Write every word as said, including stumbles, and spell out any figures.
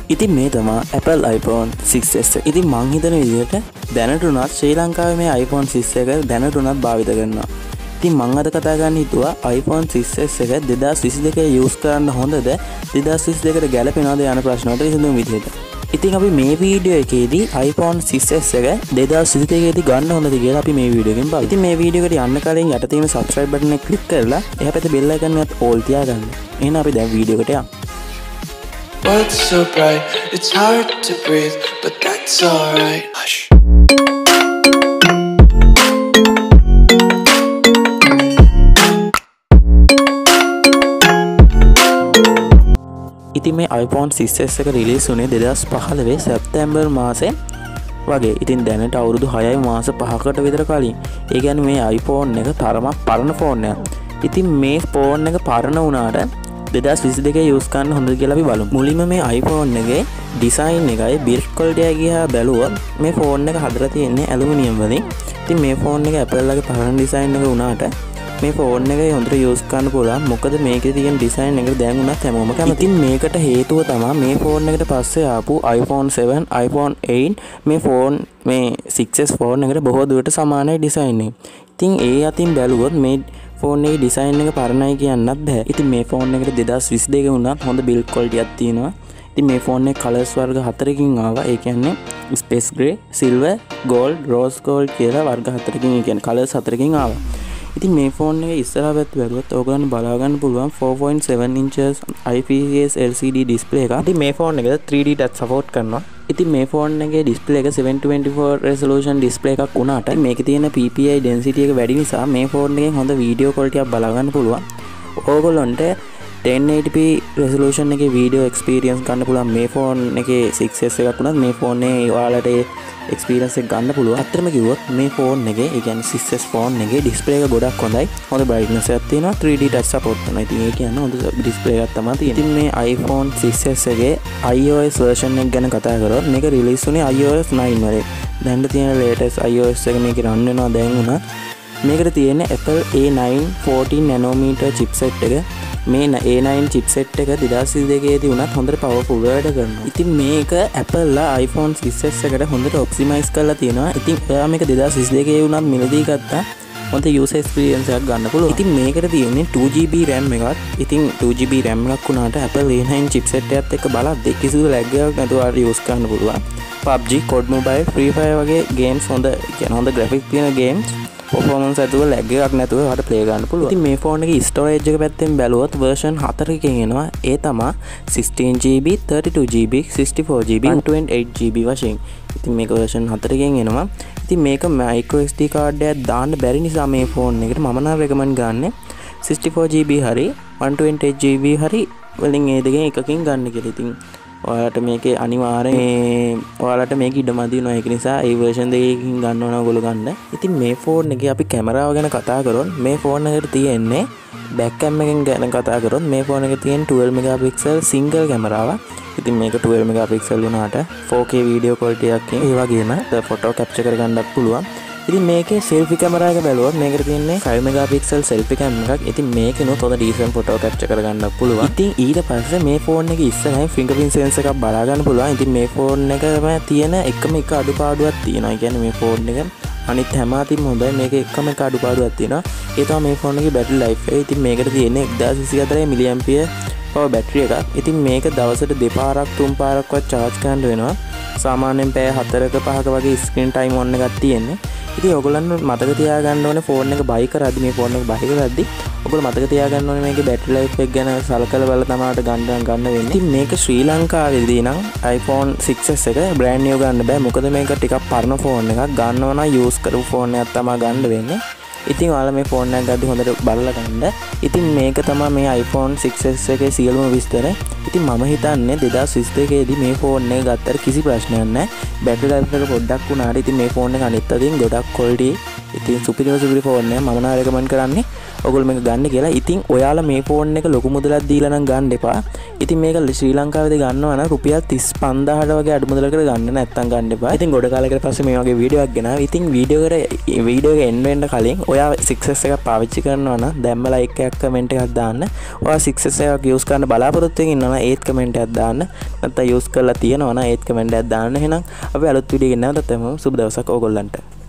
ඉතින් මේ තමයි Apple iPhone six S. ඉතින් මං හිතන විදිහට දැනට උනත් ශ්‍රී ලංකාවේ මේ iPhone six එක දැනට උනත් භාවිත කරනවා. ඉතින් මං අද කතා කරන්න හිතුවා iPhone six S එක දෙදාස් විසි දෙකේ යූස් කරන්න හොඳද දෙදාස් විසි දෙකට ගැලපෙනවද යන ප්‍රශ්නවලට විසඳුම් විදිහට. ඉතින් අපි මේ වීඩියෝ එකේදී iPhone six S එක දෙදාස් විසි දෙකේදී ගන්න හොඳද කියලා අපි මේ වීඩියෝ එකෙන් බලමු. ඉතින් මේ වීඩියෝ එකට යන්න කලින් යට තියෙන subscribe button එක click කරලා එහා පැත්තේ bell icon එකත් all තියාගන්න. එහෙනම් අපි දැන් වීඩියෝ එකට යමු. What's so bright? It's hard to breathe, but that's alright. Hush. ඉතින් මේ iPhone six S එක රිලීස් වුණේ දෙදාස් පහළොව සැප්තැම්බර් මාසේ වගේ. ඉතින් දැනට අවුරුදු හයයි මාස පහකට විතර කලින්. ඒ කියන්නේ මේ iPhone එක තරමක් පරණ ෆෝන් එකක්. ඉතින් මේ ෆෝන් එක පරණ වුණාට දෙදාස් විසි දෙකේ යූස් කරන්න හොඳද කියලා අපි බලමු. මුලින්ම මේ iPhone එකේ ඩිසයින් එකයි බිල්ඩ් ක්වොලිටි එක ගියා බැලුවොත් මේ ෆෝන් එක හදලා තියෙන්නේ ඇලුමිනියම් වලින්. ඉතින් මේ ෆෝන් එක Apple ලගේ පරණ ඩිසයින් එක වුණාට මේ ෆෝන් එක හොඳට යූස් කරන්න පුළුවන්. මොකද මේකේ තියෙන ඩිසයින් එක දැන් උනත් හැමෝම කැමති. ඉතින් මේකට හේතුව තමයි මේ ෆෝන් එකට පස්සේ ආපු iPhone seven, iPhone eight මේ ෆෝන් මේ six S ෆෝන් එකට බොහෝ දුරට සමානයි ඩිසයින් එක. ඉතින් ඒ අතින් බැලුවොත් මේ ෆෝන් එකේ ඩිසයින් එක පරණයි කියන්නත් බෑ. ඉතින් මේ ෆෝන් එකට දෙදාස් විසි දෙකේ වුණත් හොඳ බිල්ඩ් ක්වොලිටි එකක් තියෙනවා. ඉතින් මේ ෆෝන් එකේ කලර්ස් වර්ග හතරකින් ආවා. ඒ කියන්නේ space grey, silver, gold, rose gold කියලා වර්ග හතරකින්, ඒ කියන්නේ කලර්ස් හතරකින් ආවා. ඉතින් මේ ෆෝන් එකේ ඉස්සරහා පැත්ත බැලුවොත් ඕගොල්ලන් බලා ගන්න පුළුවන් four point seven inches I P S L C D display එකක්. ඉතින් මේ ෆෝන් එක three D touch support කරනවා. ඉතින් මේ ෆෝන් එකේ display එක seven twenty-four resolution display එකක් වුණාට මේකේ තියෙන P P I density එක වැඩි නිසා මේ ෆෝන් එකෙන් හොඳ වීඩියෝ quality එකක් බලා ගන්න පුළුවන්. ඕගොල්ලන්ට ten eighty p resolution එකේ video experience ගන්න පුළුවන්. මේ ෆෝන් එකේ six S එකක් වුණත් මේ ෆෝන් එකේ ඔයාලට experience එක ගන්න පුළුවන්. අත්‍තරම කිව්වොත් මේ ෆෝන් එකේ ඒ කියන්නේ six S ෆෝන් එකේ display එක ගොඩක් හොඳයි. හොඳ brightness එකක් තියෙනවා. three D touch support කරනවා. ඉතින් ඒ කියන්නේ හොඳ display එකක් තමයි තියෙන්නේ. ඉතින් මේ iPhone six S එකේ iOS version එක ගැන කතා කරොත් මේක release වුණේ iOS nine වලේ. දැන් තියෙන latest iOS එක මේකේ run වෙනවා දැන් උනා. මේකට තියෙන්නේ Apple A nine fourteen nanometer chipset එක. මේ A nine chipset එක දෙදාස් විසි දෙකේදී උනත් හොඳට powerful වැඩ කරනවා. ඉතින් මේක Apple ලා iPhone six S එකට හොඳට optimize කරලා තියෙනවා. ඉතින් ඔයා මේක දෙදාස් විසි දෙකේ උනත් මිලදී ගත්තා හොඳ user experience එකක් ගන්න පුළුවන්. ඉතින් මේකට තියෙන්නේ two G B RAM එකක්. ඉතින් two G B RAM එකක් උනාට Apple A nine chipset එකත් එක්ක බලද්දී කිසිදු lag එකක් නැතුව ආර use කරන්න පුළුවන්. P U B G, COD Mobile, Free Fire වගේ games හොඳ කියන්නේ හොඳ graphics තියෙන games performance ඇතුව lag එකක් නැතුව ඔයාලට play කරන්න පුළුවන්. ඉතින් මේ ෆෝන් එකේ storage එක පැත්තෙන් බැලුවොත් version fourකින් එනවා. ඒ තමයි sixteen G B, thirty-two G B, sixty-four G B, one twenty-eight G B වශයෙන්. ඉතින් මේක version fourකින් එනවා. ඉතින් මේක micro S D card එකක් දාන්න බැරි නිසා මේ ෆෝන් එකට මම නම් recommend ගන්නෙ sixty-four G B හරි one twenty-eight G B හරි වලින් ඒ දෙකෙන් එකකින් ගන්න කියලා. ඉතින් ඔයාලට මේකේ අනිවාර්යෙන් මේ ඔයාලට මේක ඉඩමදි වෙනවා. ඒක නිසා ඒ version දෙකකින් ගන්න ඕන ඔයගොල්ලෝ ගන්න. ඉතින් මේ ෆෝන් එකේ අපි කැමරාව ගැන කතා කරොත් මේ ෆෝන් එකට තියෙන්නේ back cam එකෙන් ගැන කතා කරොත් මේ ෆෝන් එකේ තියෙන twelve megapixel single කැමරාවක්. ඉතින් මේක twelve megapixel වුණාට four K video quality එකකින් ඒ වගේම photo capture කරගන්නත් පුළුවන්. ඉතින් මේකේ selfie camera එක බැලුවොත් මේකට තියෙන්නේ five megapixel selfie cam එකක්. ඉතින් මේකෙනොත් හොඳ decent photo capture කරගන්නත් පුළුවන්. ඉතින් ඊට පස්සේ මේ ෆෝන් එකේ ඉස්සරහින් fingerprint sensor එකක් බලා ගන්න පුළුවන්. ඉතින් මේ ෆෝන් එකම තියෙන එකම එක අඩුපාඩුවක් තියෙනවා. ඒ කියන්නේ මේ ෆෝන් එක අනිත් හැම අතින්ම හොඳයි. මේකේ එකම එක අඩුපාඩුවක් තියෙනවා. ඒ තමයි මේ ෆෝන් එකේ battery life එක. ඉතින් මේකට තියෙන්නේ one thousand twenty-four milliampere power battery එකක්. ඉතින් මේක දවසට දෙපාරක් තුන් පාරක්වත් charge කරන්න වෙනවා. සාමාන්‍යයෙන් පැය හතරක පහක වගේ screen time on එකක් තියෙන්නේ. ඉතින් ඔයගොල්ලන් මතක තියාගන්න ඕනේ ෆෝන් එක buy කරද්දි මේ ෆෝන් එක buy කරද්දි ඔයගොල්ලෝ මතක තියාගන්න ඕනේ මේකේ battery life එක ගැන සලකලා බලලා තමයි ගන්න ගන්න වෙන්නේ. ඉතින් මේක ශ්‍රී ලංකාවේදී නම් iPhone six S එක brand new ගන්න බෑ. මොකද මේක ටිකක් පරණ ෆෝන් එකක්. ගන්නව නම් use කරපු ෆෝන් එකක් තමයි ගන්න වෙන්නේ. ඉතින් ඔයාලා මේ ෆෝන් එක ගද්දි හොඳට බලලා ගන්න. ඉතින් මේක තමයි මේ iPhone six S එකේ සියලුම විස්තර. ඉතින් මම හිතන්නේ දෙදාස් විසි දෙකේදී මේ ෆෝන් එක ගත්තට කිසි ප්‍රශ්නයක් නැහැ. බැටරි ලයිෆ් එක පොඩ්ඩක් වුණාට ඉතින් මේ ෆෝන් එක අනිත් අතින් ගොඩක් quality. ඉතින් සුපිරිම සුපිරි ෆෝන් එක මම නම් recommend කරන්නේ ඔයගොල්ලෝ මේක ගන්න කියලා. ඉතින් ඔයාලා මේ ෆෝන් එක ලොකු මුදලක් දීලා නම් ගන්න එපා. ඉතින් මේක ශ්‍රී ලංකාවේදී ගන්නවා නම් රුපියල් තිස් පන්දාහට වගේ අඩු මුදලකට ගන්න නැත්තම් ගන්න එපා. ඉතින් ගොඩ කාලයකට පස්සේ මේ වගේ වීඩියෝ එකක් ගෙනාවා. ඉතින් වීඩියෝ එකට වීඩියෝ එක එන්න වෙන්න කලින් ඔයා සික්ස් එස් එකක් පාවිච්චි කරනවා නම් දැම්ම ලයික් එකක් කමෙන්ට් එකක් දාන්න. ඔයා සික්ස් එස් එකක් යූස් කරන්න බලාපොරොත්තු වෙමින් ඉන්නවා නම් ඒත් කමෙන්ට් එකක් දාන්න. නැත්නම් යූස් කරලා තියෙනවා නම් ඒත් කමෙන්ට් එකක් දාන්න. එහෙනම් අපි අලුත් වීඩියෝ එකකින් නැවතත් එමු. සුබ දවසක් ඕගොල්ලන්ට.